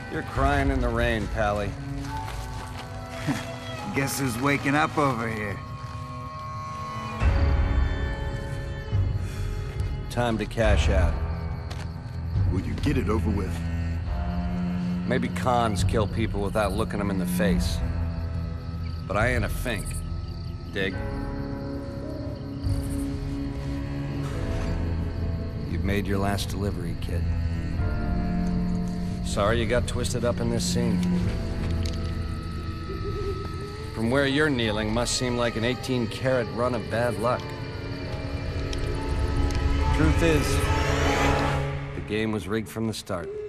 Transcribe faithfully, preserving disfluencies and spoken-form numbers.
You're crying in the rain, Pally. Guess who's waking up over here? Time to cash out. Will you get it over with? Maybe cons kill people without looking them in the face. But I ain't a fink. Dig? You've made your last delivery, kid. Sorry you got twisted up in this scene. From where you're kneeling must seem like an eighteen karat run of bad luck. Truth is, the game was rigged from the start.